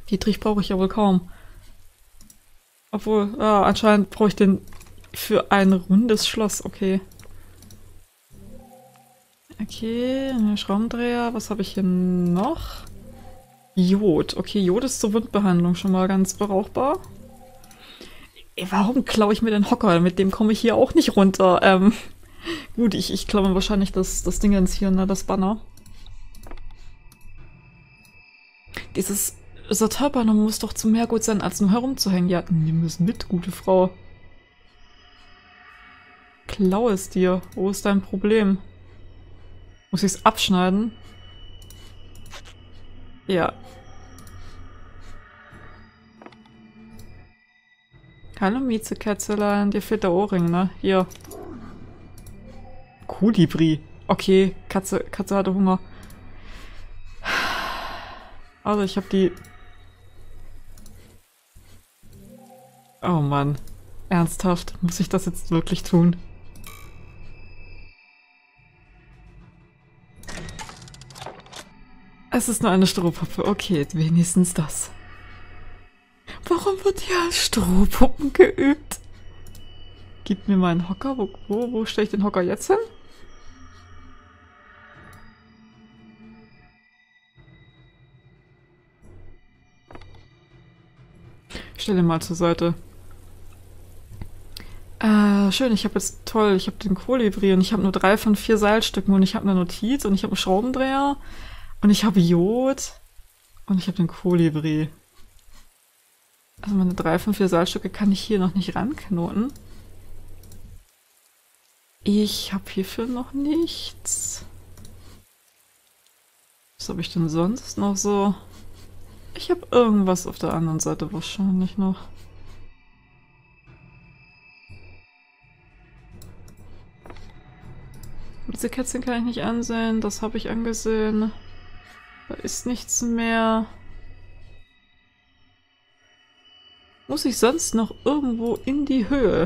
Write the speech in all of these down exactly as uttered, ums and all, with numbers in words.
Dietrich brauche ich ja wohl kaum. Obwohl, ja, anscheinend brauche ich den für ein rundes Schloss. Okay. Okay, Schraubendreher. Was habe ich hier noch? Jod. Okay, Jod ist zur Wundbehandlung schon mal ganz brauchbar. Ey, warum klaue ich mir den Hocker? Mit dem komme ich hier auch nicht runter. Ähm, gut, ich, ich klaue mir wahrscheinlich das, das Dingens hier, ne, das Banner. Dieses Sortierbanner muss doch zu mehr gut sein, als nur herumzuhängen. Ja, nimm es mit, gute Frau. Klau es dir. Wo ist dein Problem? Muss ich es abschneiden? Ja. Hallo Miezekätzelein, dir fehlt der Ohrring, ne? Hier. Kolibri. Okay, Katze, Katze hatte Hunger. Also ich habe die... Oh Mann. Ernsthaft, muss ich das jetzt wirklich tun? Es ist nur eine Strohpuppe. Okay, wenigstens das. Warum wird hier als Strohpuppen geübt? Gib mir meinen Hocker. Wo, wo, wo stelle ich den Hocker jetzt hin? Ich stelle ihn mal zur Seite. Äh, schön, ich habe jetzt toll, ich habe den Kolibri und ich habe nur drei von vier Seilstücken und ich habe eine Notiz und ich habe einen Schraubendreher und ich habe Jod und ich habe den Kolibri. Also meine drei von vier Seilstücke kann ich hier noch nicht ranknoten. Ich habe hierfür noch nichts. Was habe ich denn sonst noch so? Ich habe irgendwas auf der anderen Seite wahrscheinlich noch. Diese Kätzchen kann ich nicht ansehen. Das habe ich angesehen. Da ist nichts mehr. Muss ich sonst noch irgendwo in die Höhe?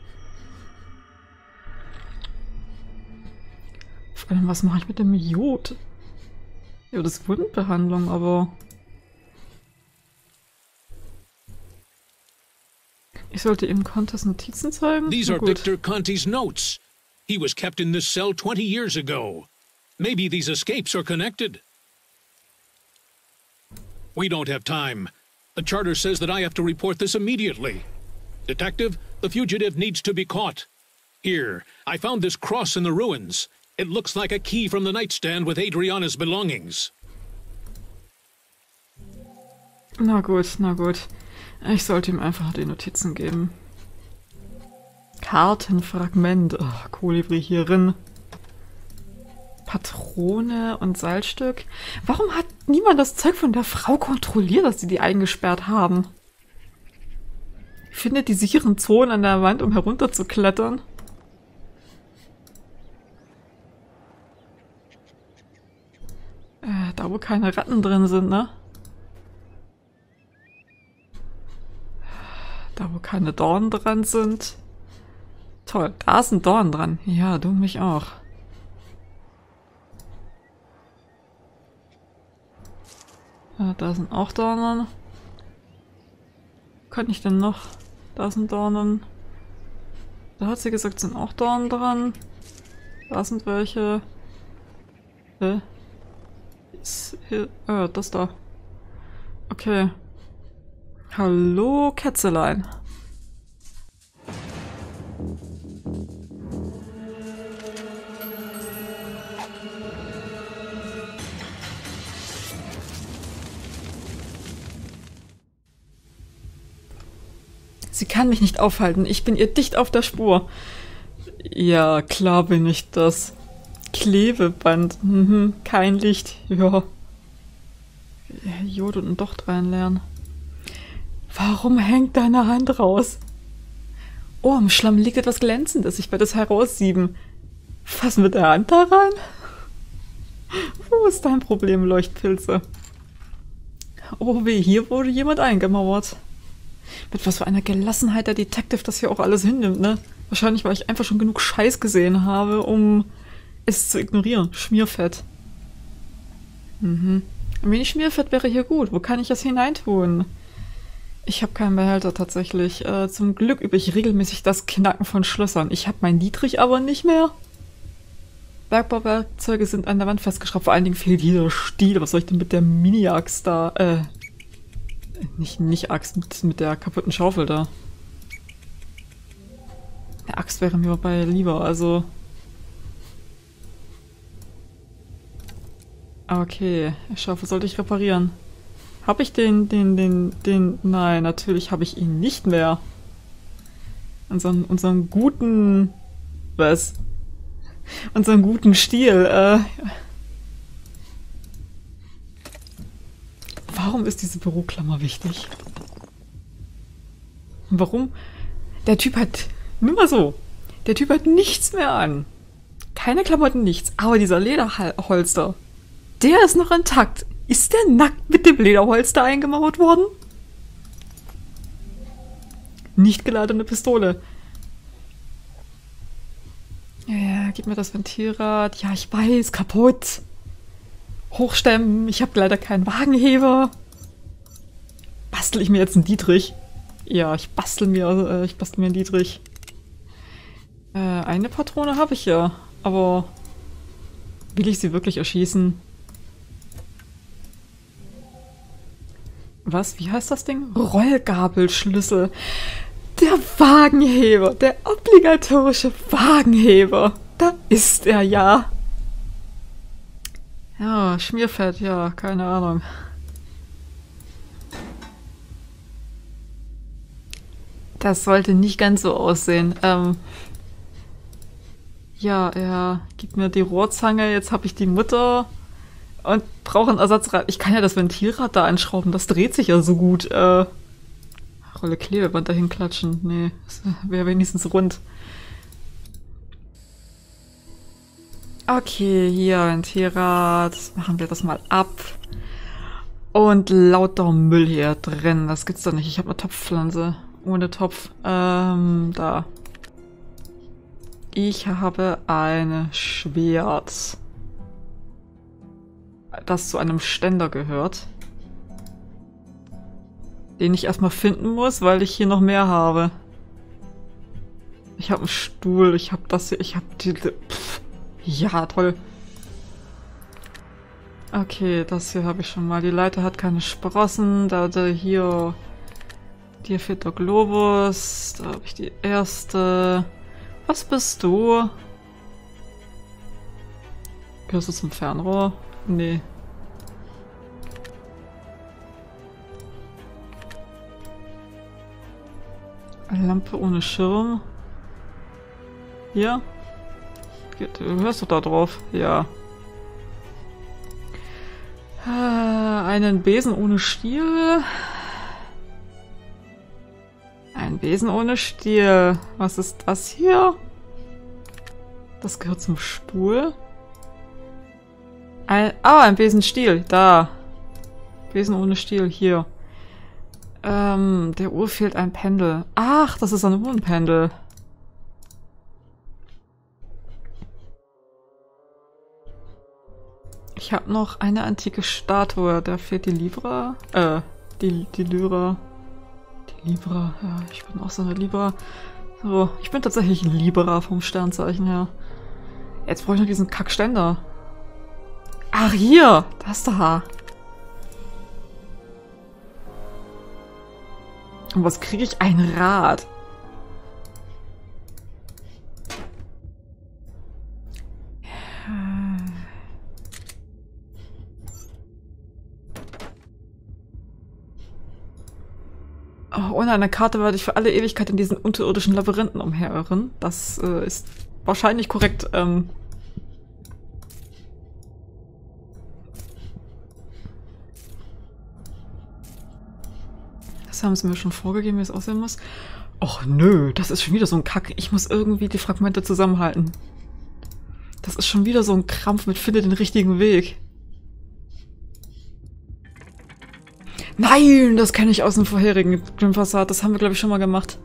Vor allem, was mache ich mit dem Jod? Ja, das ist Wundbehandlung, aber... Ich sollte ihm Contes Notizen zeigen? These are Victor Conti's notes. He was kept in this cell twenty years ago. Maybe these escapes are connected. We don't have time. The charter says that I have to report this immediately. Detective, the fugitive needs to be caught. Here, I found this cross in the ruins. It looks like a key from the nightstand with Adriana's belongings. Na gut, na gut. Ich sollte ihm einfach die Notizen geben. Kartenfragment. Oh, Kolibri hierin. Patrone und Seilstück. Warum hat niemand das Zeug von der Frau kontrolliert, dass sie die eingesperrt haben? Findet die sicheren Zonen an der Wand, um herunterzuklettern? Äh, da wo keine Ratten drin sind, ne? Da wo keine Dornen dran sind. Toll, da ist ein Dorn dran. Ja, du mich auch. Ja, da sind auch Dornen. Wo kann ich denn noch? Da sind Dornen. Da hat sie gesagt, sind auch Dornen dran. Da sind welche. Hä? Ist hier. Äh, das da. Okay. Hallo, Kätzelein. Sie kann mich nicht aufhalten. Ich bin ihr dicht auf der Spur. Ja, klar bin ich das. Klebeband. Mhm, kein Licht. Ja. Jod und ein Docht reinlernen. Warum hängt deine Hand raus? Oh, im Schlamm liegt etwas Glänzendes. Ich werde es heraussieben. Fassen wir der Hand da rein? Wo ist dein Problem, Leuchtpilze? Oh weh, hier wurde jemand eingemauert. Mit was für einer Gelassenheit der Detective das hier auch alles hinnimmt, ne? Wahrscheinlich, weil ich einfach schon genug Scheiß gesehen habe, um es zu ignorieren. Schmierfett. Mhm. Ein wenig Schmierfett wäre hier gut. Wo kann ich das hineintun? Ich habe keinen Behälter tatsächlich. Äh, zum Glück übe ich regelmäßig das Knacken von Schlössern. Ich habe mein Dietrich aber nicht mehr. Bergbauwerkzeuge sind an der Wand festgeschraubt. Vor allen Dingen fehlt jeder Stiel. Was soll ich denn mit der Mini-Axt da? Äh, nicht, nicht Axt, mit, mit der kaputten Schaufel da. Eine Axt wäre mir dabei lieber, also... Okay, Schaufel sollte ich reparieren. Habe ich den, den, den, den... Nein, natürlich habe ich ihn nicht mehr. Unseren, unseren guten... Was? Unseren guten Stiel, äh... Warum ist diese Büroklammer wichtig? Warum? Der Typ hat... Nur mal so. Der Typ hat nichts mehr an. Keine Klamotten, nichts. Aber dieser Lederholster, der ist noch intakt. Ist der nackt mit dem Lederholster eingemauert worden? Nicht geladene Pistole. Ja, ja, gib mir das Ventilrad. Ja, ich weiß, kaputt. Hochstemmen. Ich habe leider keinen Wagenheber. Bastel ich mir jetzt einen Dietrich? Ja, ich bastel mir, äh, ich bastel mir einen Dietrich. Äh, eine Patrone habe ich ja, aber will ich sie wirklich erschießen? Was? Wie heißt das Ding? Rollgabelschlüssel. Der Wagenheber, der obligatorische Wagenheber. Da ist er ja. Ja, Schmierfett, ja, keine Ahnung. Das sollte nicht ganz so aussehen. Ähm ja, er gibt mir die Rohrzange, jetzt habe ich die Mutter und brauche ein Ersatzrad. Ich kann ja das Ventilrad da anschrauben, das dreht sich ja so gut. Äh Rolle Klebeband dahin klatschen. Nee, das wäre wenigstens rund. Okay, hier Ventilrad. Machen wir das mal ab. Und lauter Müll hier drin. Das gibt's doch nicht. Ich habe eine Topfpflanze. Ohne Topf. Ähm, da. Ich habe ein Schwert, das zu einem Ständer gehört. Den ich erstmal finden muss, weil ich hier noch mehr habe. Ich habe einen Stuhl, ich habe das hier, ich habe die... Pff, ja, toll. Okay, das hier habe ich schon mal. Die Leiter hat keine Sprossen. Da, da hier... Dir fehlt der Globus. Da habe ich die erste. Was bist du? Gehörst du zum Fernrohr? Nee. Eine Lampe ohne Schirm. Hier? Du hörst doch da drauf. Ja. Äh, einen Besen ohne Stiel. Ein Besen ohne Stiel. Was ist das hier? Das gehört zum Stuhl. Ein, ah, ein Besenstiel. Da. Besen ohne Stiel. Hier. Ähm, der Uhr fehlt ein Pendel. Ach, das ist ein Uhrenpendel. Ich habe noch eine antike Statue. Da fehlt die Libra. Äh, die, die Lyra. Die Libra. Ja, ich bin auch so eine Libra. So, ich bin tatsächlich ein Libra vom Sternzeichen her. Jetzt brauche ich noch diesen Kackständer. Ach, hier! Das da. Und was kriege ich? Ein Rad. Oh, ohne eine Karte werde ich für alle Ewigkeit in diesen unterirdischen Labyrinthen umherirren. Das äh, ist wahrscheinlich korrekt. Ähm das haben sie mir schon vorgegeben, wie es aussehen muss. Och nö, das ist schon wieder so ein Kack. Ich muss irgendwie die Fragmente zusammenhalten. Das ist schon wieder so ein Krampf mit finde den richtigen Weg. Nein, das kenne ich aus dem vorherigen Grim Facade. Das haben wir, glaube ich, schon mal gemacht.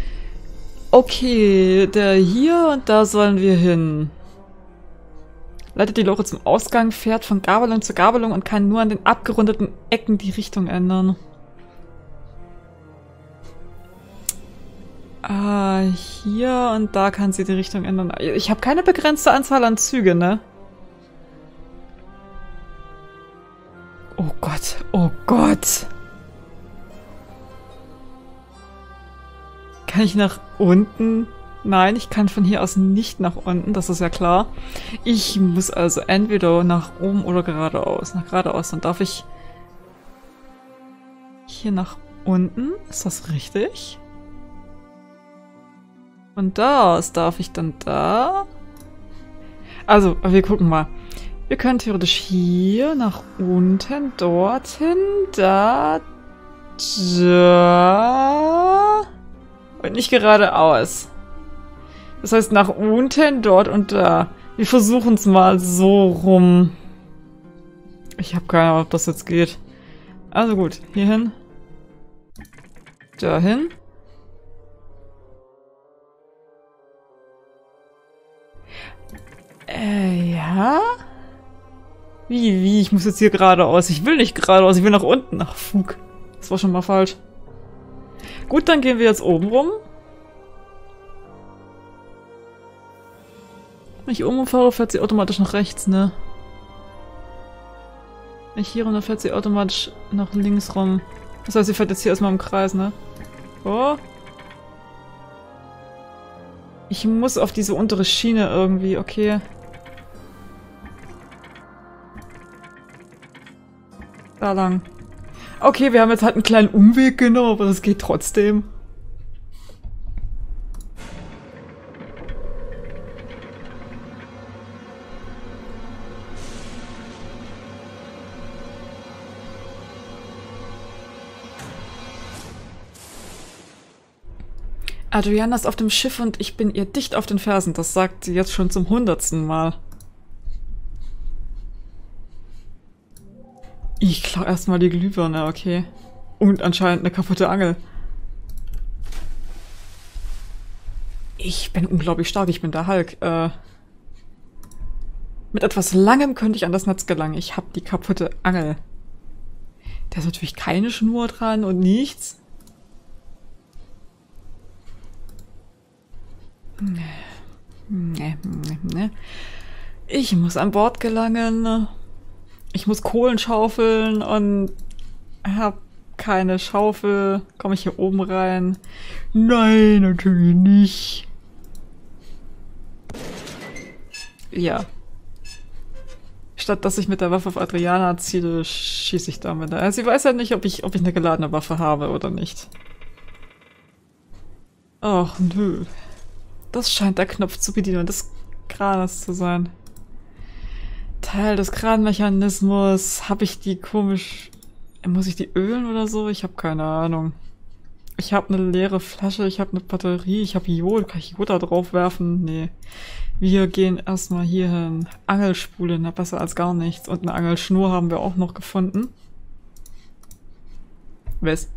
Okay, der hier und da sollen wir hin. Leitet die Lore zum Ausgang, fährt von Gabelung zu Gabelung und kann nur an den abgerundeten Ecken die Richtung ändern. Ah, hier und da kann sie die Richtung ändern. Ich habe keine begrenzte Anzahl an Züge, ne? Oh Gott, oh Gott. Kann ich nach unten? Nein, ich kann von hier aus nicht nach unten, das ist ja klar. Ich muss also entweder nach oben oder geradeaus. Nach geradeaus, dann darf ich hier nach unten. Ist das richtig? Und das darf ich dann da. Also, wir gucken mal. Wir können theoretisch hier nach unten, dorthin, da, da und nicht geradeaus. Das heißt nach unten, dort und da. Wir versuchen es mal so rum. Ich habe keine Ahnung, ob das jetzt geht. Also gut, hierhin. Dahin. Äh, ja? Wie, wie? Ich muss jetzt hier geradeaus. Ich will nicht geradeaus, ich will nach unten. Ach, Fug. Das war schon mal falsch. Gut, dann gehen wir jetzt oben rum. Wenn ich oben fahre, fährt sie automatisch nach rechts, ne? Wenn ich hier runter, fährt sie automatisch nach links rum. Das heißt, sie fährt jetzt hier erstmal im Kreis, ne? Oh. Ich muss auf diese untere Schiene irgendwie, okay. Da lang. Okay, wir haben jetzt halt einen kleinen Umweg genommen, aber das geht trotzdem. Adriana ist auf dem Schiff und ich bin ihr dicht auf den Fersen. Das sagt sie jetzt schon zum hundertsten Mal. Ich klau erstmal die Glühbirne, okay. Und anscheinend eine kaputte Angel. Ich bin unglaublich stark, ich bin der Hulk. Äh, mit etwas Langem könnte ich an das Netz gelangen. Ich habe die kaputte Angel. Da ist natürlich keine Schnur dran und nichts. Nee, nee, nee. Ich muss an Bord gelangen. Ich muss Kohlen schaufeln und hab keine Schaufel. Komme ich hier oben rein? Nein, natürlich nicht. Ja. Statt dass ich mit der Waffe auf Adriana ziele, schieße ich damit. Also sie weiß ja nicht, ob ich, ob ich eine geladene Waffe habe oder nicht. Ach, nö. Das scheint der Knopf zur Bedienung des Kranes zu sein. Teil des Kranmechanismus. Habe ich die komisch... Muss ich die ölen oder so? Ich habe keine Ahnung. Ich habe eine leere Flasche, ich habe eine Batterie, ich habe Jod. Kann ich Jod da drauf werfen? Nee. Wir gehen erstmal hier hin. Angelspule, na besser als gar nichts. Und eine Angelschnur haben wir auch noch gefunden. Was?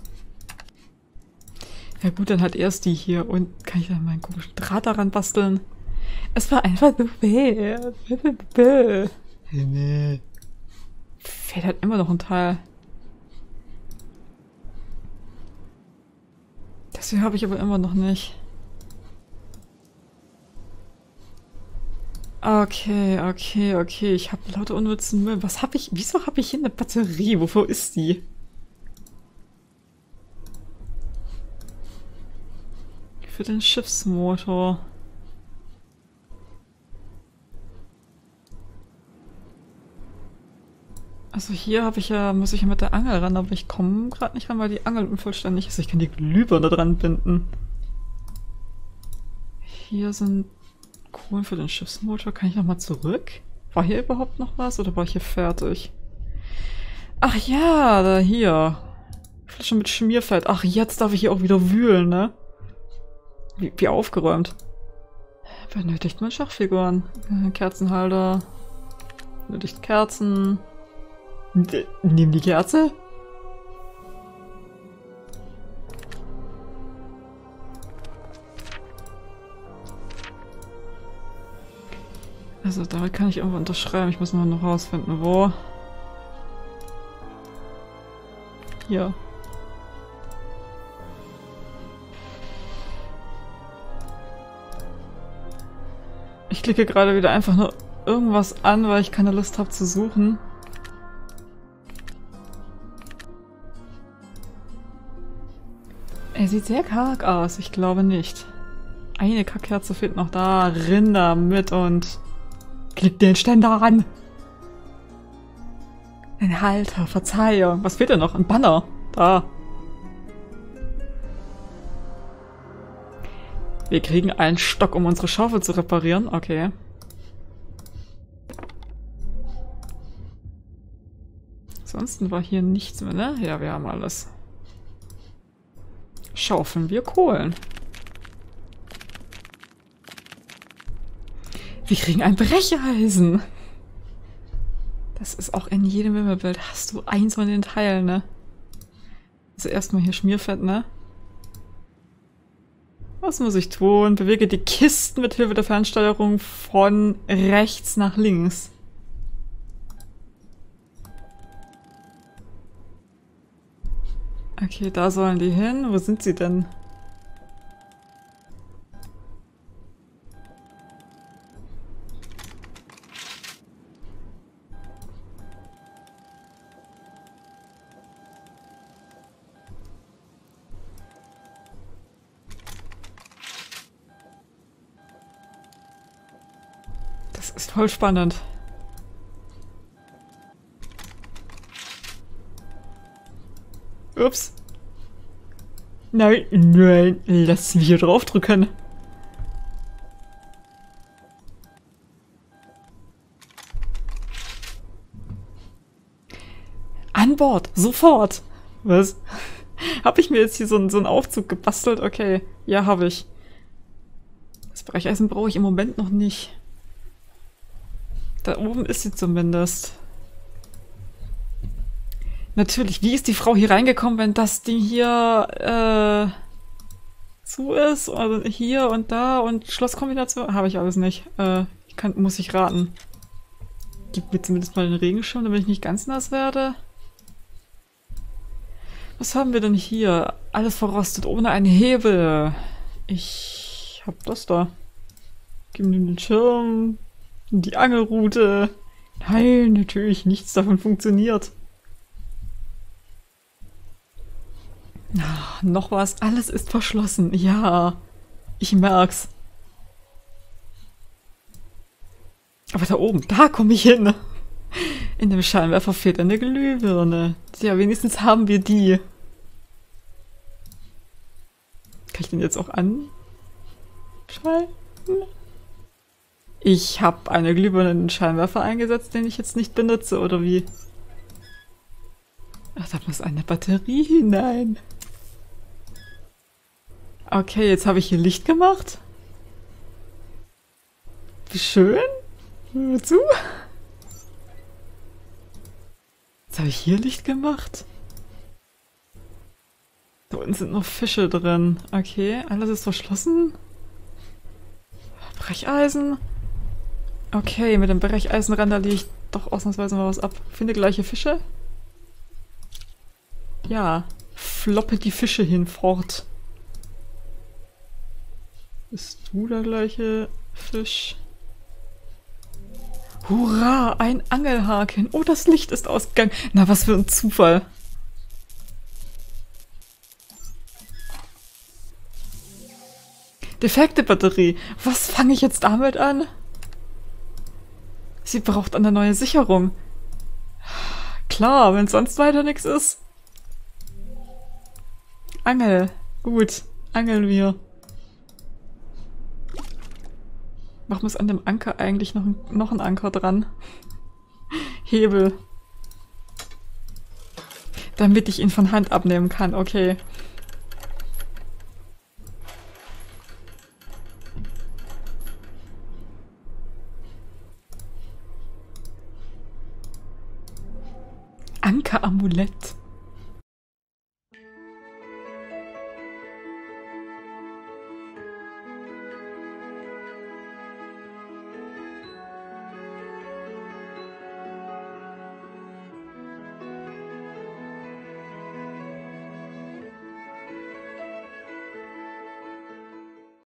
Ja gut, dann hat erst die hier. Und kann ich dann meinen komischen Draht daran basteln? Es war einfach so weh. Fehlt halt immer noch ein Teil. Das hier habe ich aber immer noch nicht. Okay, okay, okay. Ich habe lauter unnützen Müll. Was habe ich? Wieso habe ich hier eine Batterie? Wofür ist die? Für den Schiffsmotor. Also hier habe ich ja, muss ich ja mit der Angel ran, aber ich komme gerade nicht ran, weil die Angel unvollständig ist. Ich kann die Glühbirne dran binden. Hier sind Kohlen für den Schiffsmotor. Kann ich nochmal zurück? War hier überhaupt noch was oder war ich hier fertig? Ach ja, da hier. Flasche mit Schmierfett. Ach, jetzt darf ich hier auch wieder wühlen, ne? Wie, wie aufgeräumt. Benötigt man Schachfiguren. Kerzenhalter. Benötigt Kerzen. Nimm die Kerze. Also damit kann ich irgendwo unterschreiben. Ich muss nur noch rausfinden, wo. Hier. Ich klicke gerade wieder einfach nur irgendwas an, weil ich keine Lust habe zu suchen. Er sieht sehr karg aus. Ich glaube nicht. Eine Kackkerze fehlt noch da. Rinder mit und... Klick den Ständer an! Ein Halter, Verzeihung. Was fehlt denn noch? Ein Banner. Da. Wir kriegen einen Stock, um unsere Schaufel zu reparieren. Okay. Ansonsten war hier nichts mehr, ne? Ja, wir haben alles. Schaufeln wir Kohlen. Wir kriegen ein Brecheisen. Das ist auch in jedem Wimmelbild. Hast du eins von den Teilen, ne? Also erstmal hier Schmierfett, ne? Was muss ich tun? Bewege die Kisten mit Hilfe der Fernsteuerung von rechts nach links. Okay, da sollen die hin. Wo sind sie denn? Das ist voll spannend. Ups. Nein, nein, lass mich hier draufdrücken. An Bord, sofort. Was? Habe ich mir jetzt hier so, so einen Aufzug gebastelt? Okay, ja, habe ich. Das Brecheisen brauche ich im Moment noch nicht. Da oben ist sie zumindest. Natürlich, wie ist die Frau hier reingekommen, wenn das Ding hier äh, zu ist? Also hier und da und Schlosskombination? Habe ich alles nicht. Äh, ich kann, muss ich raten. Gib mir zumindest mal den Regenschirm, damit ich nicht ganz nass werde. Was haben wir denn hier? Alles verrostet, ohne einen Hebel. Ich hab das da. Gib mir den Schirm. Die Angelrute. Nein, natürlich, nichts davon funktioniert. Ach, noch was. Alles ist verschlossen. Ja, ich merk's. Aber da oben, da komme ich hin. In dem Scheinwerfer fehlt eine Glühbirne. Ja, wenigstens haben wir die. Kann ich den jetzt auch anschalten? Ich habe eine Glühbirne in den Scheinwerfer eingesetzt, den ich jetzt nicht benutze, oder wie? Ach, da muss eine Batterie hinein. Okay, jetzt habe ich hier Licht gemacht. Wie schön. Wozu? Jetzt habe ich hier Licht gemacht. Da unten sind noch Fische drin. Okay, alles ist verschlossen. Brecheisen. Okay, mit dem Brecheisen randaliere ich doch ausnahmsweise mal was ab. Finde gleiche Fische. Ja, floppe die Fische hinfort. Bist du der gleiche Fisch? Hurra, ein Angelhaken. Oh, das Licht ist ausgegangen. Na, was für ein Zufall. Defekte Batterie. Was fange ich jetzt damit an? Sie braucht eine neue Sicherung. Klar, wenn sonst weiter nichts ist. Angel. Gut, angeln wir. Warum ist an dem Anker eigentlich noch ein, noch ein Anker dran? Hebel. Damit ich ihn von Hand abnehmen kann. Okay,